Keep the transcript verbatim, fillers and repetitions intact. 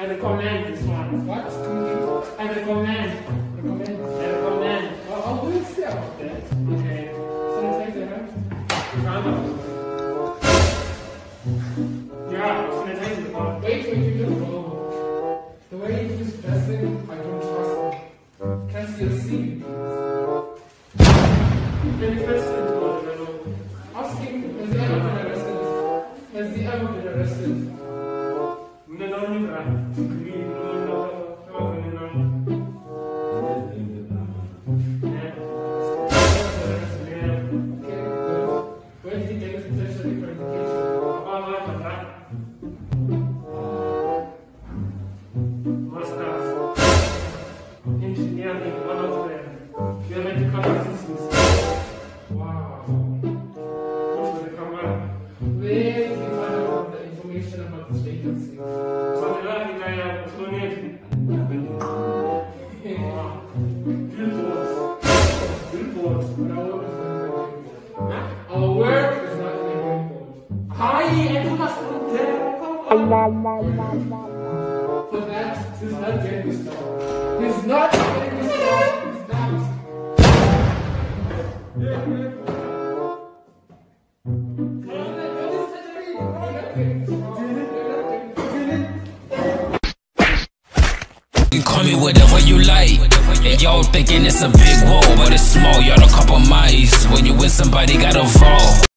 I recommend this one. What? I recommend. Recommend. I recommend. I'll, I'll do it still. Okay. Okay. Sanitizer, huh? Random. Yeah, sanitizer. Uh, Wait, wait, you don't know. The way you just dress it, I don't trust you. Can't still see you. Any question to go to Ask him, has he ever been arrested? Has he ever been arrested? No, no, no, no. We no, no, no, no, no. Yeah. Okay, good. Where did he take his tertiary qualification? Oh, my God. Masters. Engineering, one of them. We are medical assistants. Wow. Which was the camera. Where did you find out the information about this vacancy? So the last thing I have was donated. Billboards. Billboards. But our work is not in the Huh? Our work is not in the billboard. Hi, I took us from there. Come on. For that, he's not getting this job. He's not getting this job. He's not. You call me whatever you like. And y'all thinking it's a big wall, but it's small. Y'all a couple mice. When you win, somebody gotta fall.